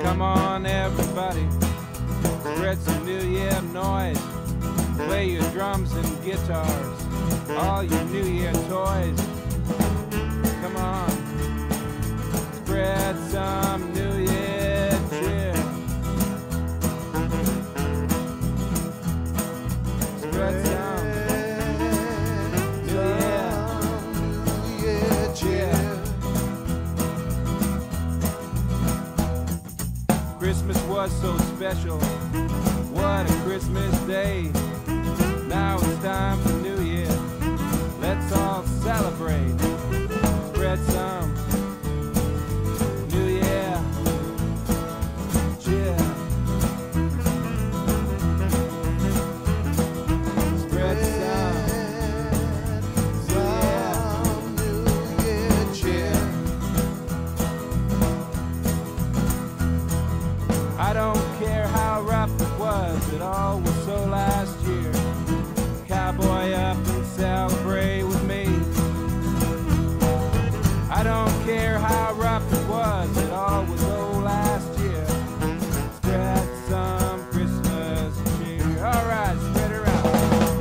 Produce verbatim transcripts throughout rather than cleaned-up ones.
Come on, everybody, spread some New Year noise. Play your drums and guitars, all your New Year toys. Come on, spread some New Year cheer. Spread some New Year cheer. Christmas was so special, what a Christmas day. Now it's time for New Year, let's all celebrate. Spread some New Year cheer. Spread some New Year cheer. I don't care how rough it was, it all was so last year. Cowboy up and celebrate with me. I don't care how rough it was, it all was old last year. Spread some Christmas cheer. All right, spread her out.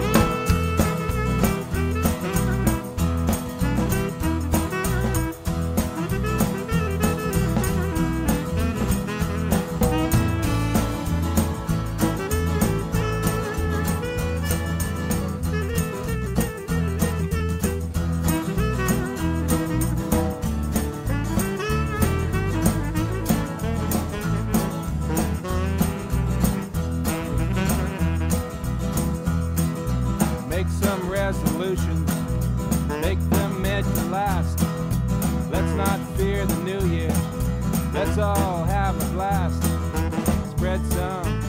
Make some resolutions, make them meant to last. Let's not fear the new year, let's all have a blast. Spread some